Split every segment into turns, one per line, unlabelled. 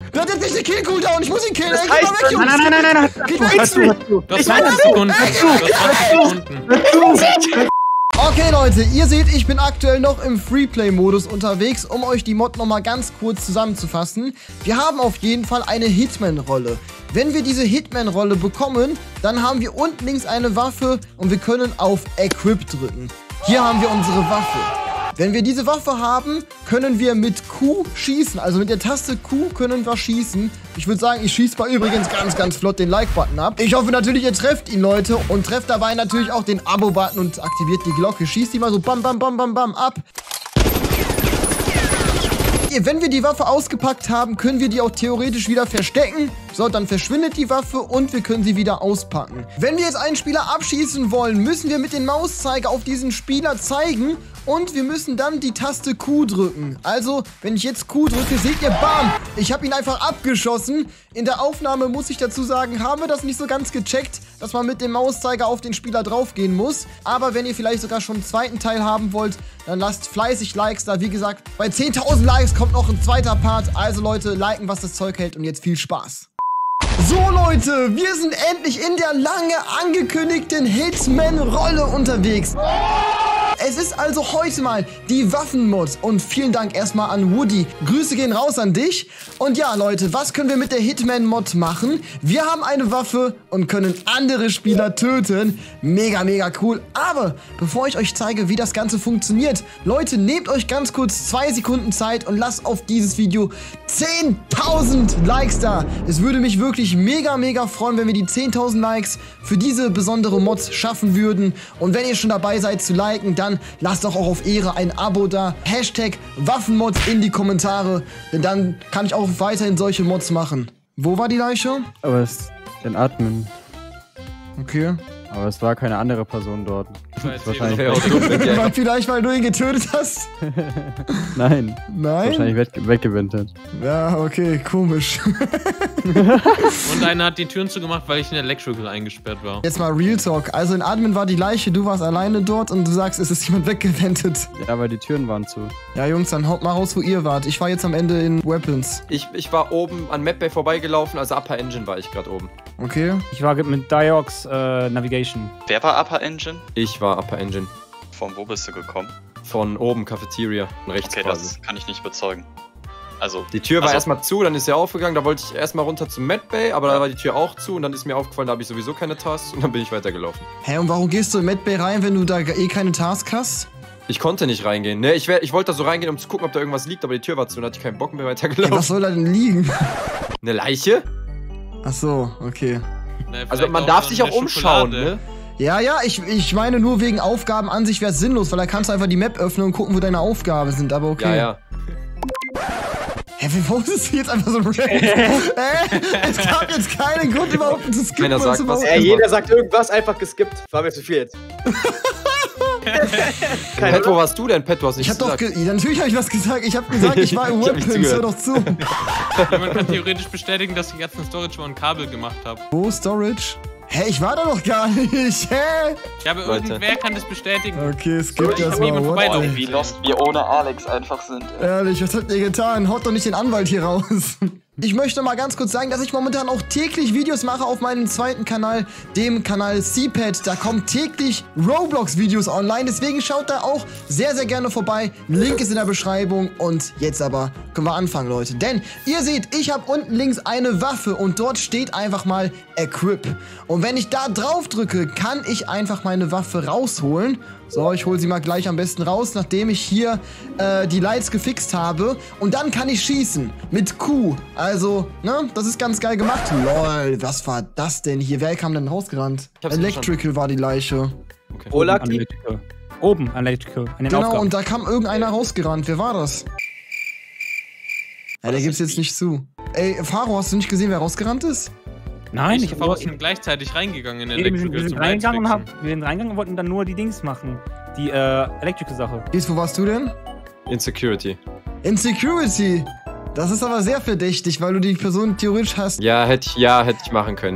Der hat jetzt nicht den Kill-Cooldown. Ich muss ihn killen.
Das
Ey, geh mal weg, Jungs.
Nein.
Geht weg.
Das 20 Sekunden. Das 20 Sekunden.
Okay, Leute, ihr seht, ich bin aktuell noch im Freeplay-Modus unterwegs, um euch die Mod nochmal ganz kurz zusammenzufassen. Wir haben auf jeden Fall eine Hitman-Rolle. Wenn wir diese Hitman-Rolle bekommen, dann haben wir unten links eine Waffe und wir können auf Equip drücken. Hier haben wir unsere Waffe. Wenn wir diese Waffe haben, können wir mit Q schießen. Also mit der Taste Q können wir schießen. Ich würde sagen, ich schieße mal übrigens ganz flott den Like-Button ab. Ich hoffe natürlich, ihr trefft ihn, Leute. Und trefft dabei natürlich auch den Abo-Button und aktiviert die Glocke. Schießt die mal so bam ab. Wenn wir die Waffe ausgepackt haben, können wir die auch theoretisch wieder verstecken. So, dann verschwindet die Waffe und wir können sie wieder auspacken. Wenn wir jetzt einen Spieler abschießen wollen, müssen wir mit dem Mauszeiger auf diesen Spieler zeigen und wir müssen dann die Taste Q drücken. Also, wenn ich jetzt Q drücke, seht ihr, bam, ich habe ihn einfach abgeschossen. In der Aufnahme muss ich dazu sagen, haben wir das nicht so ganz gecheckt, dass man mit dem Mauszeiger auf den Spieler draufgehen muss. Aber wenn ihr vielleicht sogar schon einen zweiten Teil haben wollt, dann lasst fleißig Likes da. Wie gesagt, bei 10.000 Likes kommt noch ein zweiter Part. Also Leute, liken, was das Zeug hält und jetzt viel Spaß. So Leute, wir sind endlich in der lange angekündigten Hitman-Rolle unterwegs. Es ist also heute mal die Waffenmod und vielen Dank erstmal an Woody. Grüße gehen raus an dich. Und ja Leute, was können wir mit der Hitman-Mod machen? Wir haben eine Waffe und können andere Spieler töten. Mega cool. Aber bevor ich euch zeige, wie das Ganze funktioniert, Leute, nehmt euch ganz kurz 2 Sekunden Zeit und lasst auf dieses Video 10.000 Likes da. Es würde mich wirklich mega freuen, wenn wir die 10.000 Likes für diese besondere Mod schaffen würden. Und wenn ihr schon dabei seid zu liken, dann lasst doch auch auf Ehre ein Abo da. Hashtag Waffenmod in die Kommentare. Denn dann kann ich auch weiterhin solche Mods machen. Wo war die Leiche?
Aber es ist den Admin.
Okay.
Aber es war keine andere Person dort.
Wahrscheinlich
Vielleicht, weil du ihn getötet hast?
Nein.
Nein?
Wahrscheinlich weggewendet.
Ja, okay, komisch.
Und einer hat die Türen zugemacht, weil ich in Electrical eingesperrt war.
Jetzt mal Real Talk. Also in Admin war die Leiche, du warst alleine dort und du sagst, es ist jemand weggewendet.
Ja, aber die Türen waren zu.
Ja, Jungs, dann haut mal raus, wo ihr wart. Ich war jetzt am Ende in Weapons.
Ich war oben an Map Bay vorbeigelaufen, also Upper Engine war ich gerade oben.
Okay.
Ich war mit Diox Navigation.
Wer war Upper Engine?
Ich war Upper Engine.
Von wo bist du gekommen?
Von oben, Cafeteria, rechts
Okay,
quasi.
das kann ich nicht bezeugen. Also,
Die Tür war erstmal zu, dann ist sie aufgegangen, da wollte ich erstmal runter zum Mad Bay, aber da war die Tür auch zu und dann ist mir aufgefallen, da habe ich sowieso keine Tasks und dann bin ich weitergelaufen.
Hä, und warum gehst du in Mad Bay rein, wenn du da eh keine Task hast?
Ich konnte nicht reingehen, ne? Ich wollte da so reingehen, um zu gucken, ob da irgendwas liegt, aber die Tür war zu und da hatte ich keinen Bock mehr
Ey,
weitergelaufen.
was soll da denn liegen?
Eine Leiche?
Ach so, okay.
Also man darf sich auch umschauen, ne?
Ja, ich meine nur wegen Aufgaben an sich wäre es sinnlos, weil da kannst du einfach die Map öffnen und gucken, wo deine Aufgaben sind, aber okay.
Ja.
Hä, wie postest du jetzt einfach so ein Raid? Es gab jetzt keinen Grund überhaupt zu skippen.
Keiner sagt was.
Jeder sagt irgendwas, einfach geskippt. War mir zu viel jetzt.
Pet, wo warst du denn? Pet, du hast nichts gesagt.
Natürlich habe ich was gesagt. Ich habe gesagt, ich war in Weapons. Hör doch zu.
Man kann theoretisch bestätigen, dass ich jetzt ein Storage und ein Kabel gemacht habe.
Wo Storage? Hä, ich war da doch gar nicht. Hä?
Ich habe irgendwer kann das bestätigen.
Okay, es gibt das mal.
boah, wie lost wir ohne Alex einfach sind.
Ehrlich, was habt ihr getan? Haut doch nicht den Anwalt hier raus. Ich möchte mal ganz kurz sagen, dass ich momentan auch täglich Videos mache auf meinem zweiten Kanal, dem Kanal CPAD. Da kommen täglich Roblox-Videos online, deswegen schaut da auch sehr gerne vorbei. Link ist in der Beschreibung und jetzt aber können wir anfangen, Leute. Denn ihr seht, ich habe unten links eine Waffe und dort steht einfach mal Equip. Und wenn ich da drauf drücke, kann ich einfach meine Waffe rausholen. So, ich hole sie mal gleich am besten raus, nachdem ich hier die Lights gefixt habe. Und dann kann ich schießen mit Q. Also, ne, das ist ganz geil gemacht. Lol, was war das denn hier? Wer kam denn rausgerannt? Electrical war die Leiche.
Okay.
Wo lag die? Oben an Electrical. An den
Genau,
Aufgaben.
und da kam irgendeiner rausgerannt. Wer war das? Ja, der gibt's jetzt nicht zu. Ey, Faro, hast du nicht gesehen, wer rausgerannt ist?
Nein,
Ich war gleichzeitig reingegangen in
wir
Electrical
sind reingegangen und wollten dann nur die Dings machen. Die Electrical-Sache.
Wo warst du denn?
In Security.
In Security? Das ist aber sehr verdächtig, weil du die Person theoretisch hast.
Ja, hätte ich machen können, ja.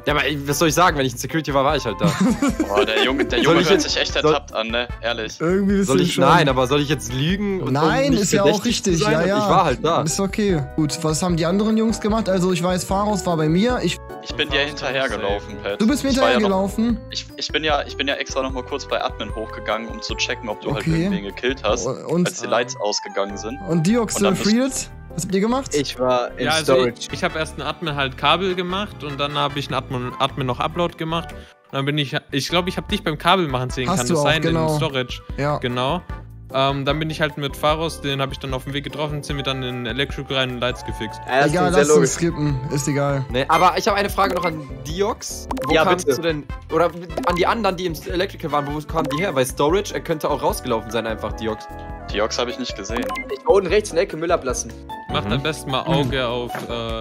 Ja, aber was soll ich sagen? Wenn ich in Security war, war ich halt da.
Boah, der Junge hört sich echt ertappt an, ne? Ehrlich.
Irgendwie bist du schon.
Nein, aber soll ich jetzt lügen?
Nein, ist ja auch richtig.
Sein?
Ja, ja.
Ich war halt da.
Ist okay. Gut, was haben die anderen Jungs gemacht? Also ich weiß, Pharos war bei mir. Ich
bin dir hinterhergelaufen, Pat.
Du bist mir hinterhergelaufen?
Ich bin ja extra noch mal kurz bei Admin hochgegangen, um zu checken, ob du halt irgendwen gekillt hast, als die Lights ausgegangen sind.
Und Diox Freed? Was habt ihr gemacht?
Ich war in
also
Storage.
ich habe erst einen Admin halt Kabel gemacht und dann habe ich einen Admin noch Upload gemacht. Und dann bin ich glaube, ich habe dich beim Kabel machen sehen,
Hast
kann
du
das
auch,
sein,
genau.
in Storage.
Ja.
Genau. Dann bin ich halt mit Pharos, den habe ich dann auf dem Weg getroffen, sind wir dann in Electrical rein und Lights gefixt.
Ja,
Egal, lass uns skippen. Ist egal.
Nee, aber ich habe eine Frage noch an Diox. Wo
Ja,
kamst
bitte.
du denn? Oder an die anderen, die im Electrical waren, wo kamen die her? Weil Storage, er könnte auch rausgelaufen sein, einfach Diox.
Diox habe ich nicht gesehen.
Ich war unten rechts in der Ecke Müll ablassen.
Macht am besten mal Auge auf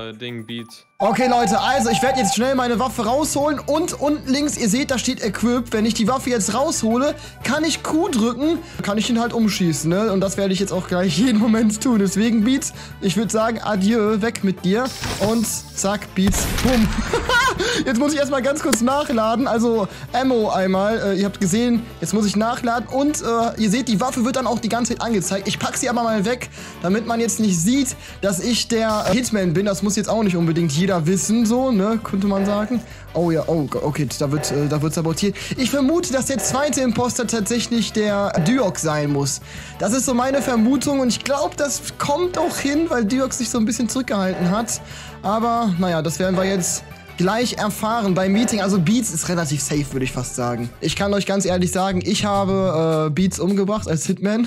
Beats.
Okay, Leute, also ich werde jetzt schnell meine Waffe rausholen und unten links, ihr seht, da steht Equip. Wenn ich die Waffe jetzt raushole, kann ich Q drücken, kann ich ihn halt umschießen, ne? Und das werde ich jetzt auch gleich jeden Moment tun. Deswegen, Beats, ich würde sagen, adieu, weg mit dir. Und zack, Beats, bumm. Jetzt muss ich erstmal ganz kurz nachladen, also Ammo einmal. Ihr habt gesehen, jetzt muss ich nachladen und ihr seht, die Waffe wird dann auch die ganze Zeit angezeigt. Ich packe sie aber mal weg, damit man jetzt nicht sieht, dass ich der Hitman bin. Das muss jetzt auch nicht unbedingt jeder wissen, so, ne, könnte man sagen. Oh ja, oh, okay, da wird sabotiert. Ich vermute, dass der zweite Imposter tatsächlich der Diox sein muss. Das ist so meine Vermutung und ich glaube, das kommt auch hin, weil Diox sich so ein bisschen zurückgehalten hat. Aber, naja, das werden wir jetzt gleich erfahren beim Meeting. Also Beats ist relativ safe, würde ich fast sagen. Ich kann euch ganz ehrlich sagen, ich habe Beats umgebracht als Hitman.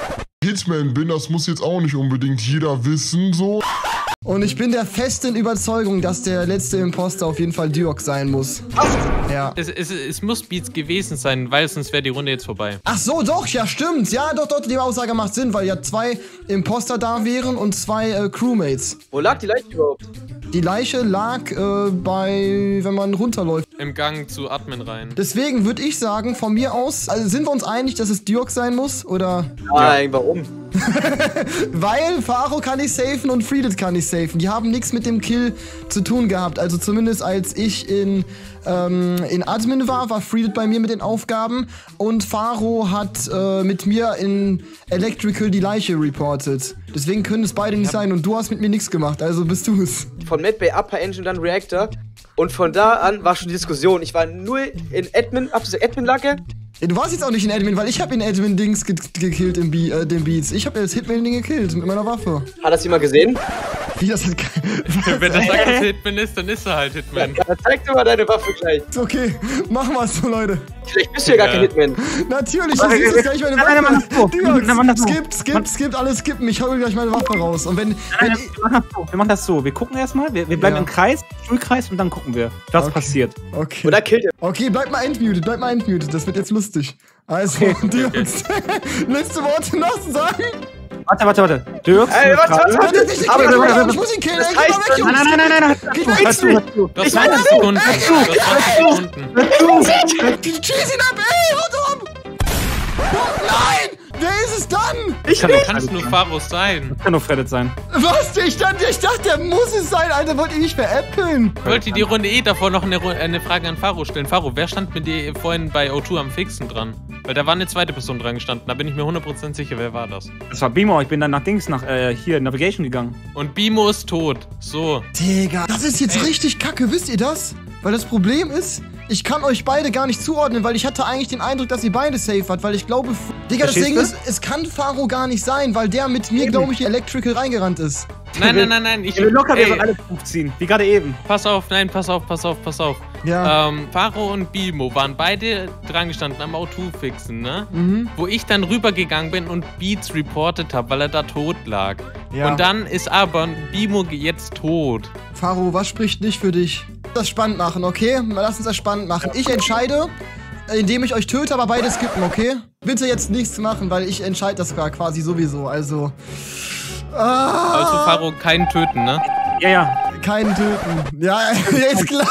Hitman bin, das muss jetzt auch nicht unbedingt jeder wissen, so.
Und ich bin der festen Überzeugung, dass der letzte Imposter auf jeden Fall Diox sein muss. Ja.
Es muss Beats gewesen sein, weil sonst wäre die Runde jetzt vorbei.
Ach so, doch, ja, stimmt. Ja, doch, die Aussage macht Sinn, weil ja 2 Imposter da wären und 2 Crewmates.
Wo lag die Leiche überhaupt?
Die Leiche lag wenn man runterläuft.
Im Gang zu Admin rein.
Deswegen würde ich sagen, von mir aus, also sind wir uns einig, dass es Diox sein muss, oder?
Nein, warum?
Weil Pharo kann nicht safen und Freedit kann nicht safen. Die haben nichts mit dem Kill zu tun gehabt. Also zumindest als ich in Admin war Freedit bei mir mit den Aufgaben und Pharo hat mit mir in Electrical die Leiche reportet. Deswegen können es beide nicht sein und du hast mit mir nichts gemacht, also bist du es.
Von Medbay Upper Engine dann Reactor und von da an war schon die Diskussion. Ich war nur in Admin, Admin-Lage.
Ja, du warst jetzt auch nicht in Admin, weil ich habe in Admin Dings gekillt den Beats. Ich habe jetzt Hitman-Ding gekillt mit meiner Waffe.
Hat das jemand gesehen?
Wie das halt
Wenn er sagt, dass Hitman ist, dann ist er halt Hitman.
Ja, zeig dir mal deine Waffe gleich.
Okay, machen wir es so, Leute.
Vielleicht bist du ja gar kein Hitman.
Natürlich, du siehst jetzt gleich meine Waffe. Skip, alles skippen. Ich hau gleich meine Waffe raus. Und wenn
Wir machen das so. Wir gucken erstmal, wir bleiben im Kreis, Schulkreis und dann gucken wir, was passiert.
Okay.
Oder killt er.
Okay, bleib mal entmuted. Das wird jetzt lustig. Also, Diox, letzte Worte noch sagen?
Warte. Diox.
Ey, warte.
Ich muss ihn killen.
Nein.
Geht weg.
Das war 20 Sekunden.
Schieß ihn ab, ey, haut um. Nein, wer ist es dann?
Kann es nur Pharos sein.
Kann nur Fredit sein.
Was? Ich dachte, der muss es sein, Alter. Wollt ihr mich veräppeln?
Ich wollte die Runde davor noch eine Frage an Pharo stellen. Pharo, wer stand mit dir vorhin bei O2 am Fixen dran? Weil da war eine zweite Person dran gestanden. Da bin ich mir 100% sicher, wer war das?
Das war Bimo. Ich bin dann nach hier Navigation gegangen.
Und Bimo ist tot. So.
Digga, das ist jetzt richtig kacke. Wisst ihr das? Weil das Problem ist, ich kann euch beide gar nicht zuordnen, weil ich hatte eigentlich den Eindruck, dass ihr beide safe hat, weil ich glaube... Digga, das Ding ist, es kann Pharo gar nicht sein, weil der mit mir, glaube ich, in Electrical reingerannt ist.
Nein.
Ich will locker wieder alle ziehen, wie gerade eben.
Pass auf.
Ja.
Pharo und Bimo waren beide dran gestanden am O2-Fixen, ne?
Mhm.
Wo ich dann rübergegangen bin und Beats reportet habe, weil er da tot lag.
Ja.
Und dann ist aber Bimo jetzt tot.
Pharo, was spricht nicht für dich? Das spannend machen, okay? Lass uns das spannend machen. Ich entscheide, indem ich euch töte, aber beide skippen, okay? Bitte jetzt nichts machen, weil ich entscheide das quasi sowieso, also...
Also Pharo, keinen töten, ne?
Ja.
Keinen töten. Ja, ist klar.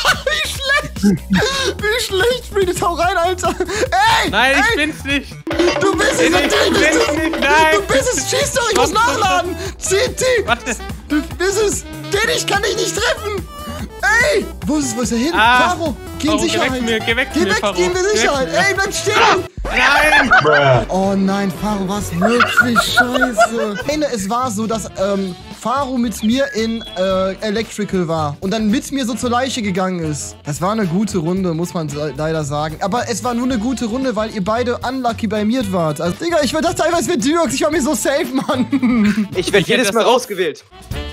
Wie schlecht, Freedit, hau rein, Alter. Ey!
Nein, ich bin's nicht.
Du bist es,
Nein!
Du bist es, schieß doch, ich muss nachladen. CT.
Warte.
Du bist es. ich kann dich nicht treffen! Ey! Wo ist er hin? Faro, geh in Sicherheit!
Geh weg,
geh in Sicherheit! Ey, bleib stehen!
Nein!
Oh nein, Faro, was wirklich scheiße! Es war so, dass Faro mit mir in Electrical war und dann mit mir so zur Leiche gegangen ist. Das war eine gute Runde, muss man leider sagen. Aber es war nur eine gute Runde, weil ihr beide unlucky bei mir wart. Also, Digga, ich dachte teilweise, es wird Dyrx. Ich war mir so safe, Mann.
Ich werde jedes Mal rausgewählt.